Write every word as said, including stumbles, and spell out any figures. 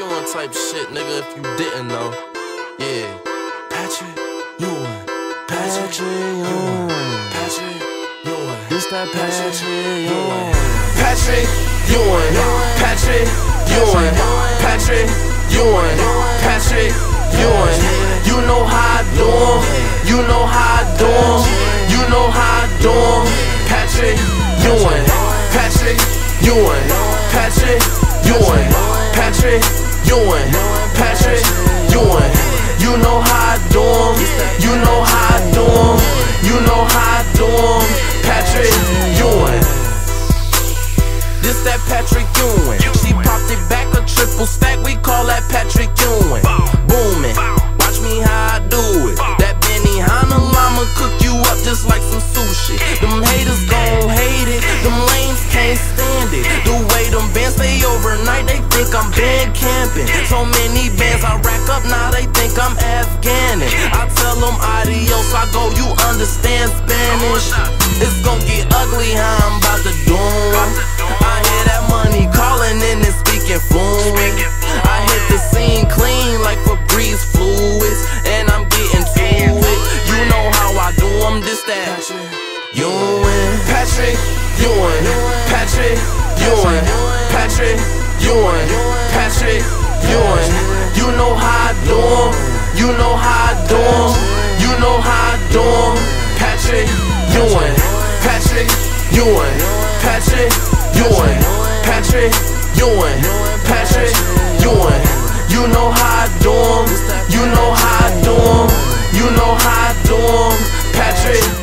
Ewing type shit, nigga, if you didn't know. Yeah. Patrick Ewing. Patrick Ewing. Patrick Ewing. This that Patrick Ewing. Patrick Ewing. Patrick Ewing. Patrick Ewing. Patrick Ewing. You know how I do 'em. You know how I do 'em. You know how I do 'em. Patrick Ewing. Patrick Ewing. Patrick Ewing. Patrick Ewing. Patrick Ewing. You know how I do 'em. You know how I do 'em. You know how I do 'em. Patrick Ewing. This that Patrick Ewing. She popped it back a triple stack. We call that Patrick Ewing. Booming. Watch me how I do it. That Benihana llama cook you up just like some sushi. Them haters gon' hate it. Them lames can't stand it. The way them bands stay overnight, they think I'm band camping. So many bands I rack up, now they think I'm Afghanin. I tell them adios, I go, you understand Spanish. It's gon' get ugly how I'm about to do 'em. I hear that money calling in and speaking fluent. I hit the scene clean like Febreze fluids, and I'm getting to it. You know how I do 'em, this that Ewing. Patrick Ewing. Patrick Ewing. Patrick Ewing. Patrick Ewing. You know how I do 'em. You know how I do 'em. You know how I do 'em. Patrick Ewing. Patrick Ewing. Patrick Ewing. Patrick Ewing. Patrick Ewing. You know how I do 'em. You know how I do 'em. You know how I do 'em. Patrick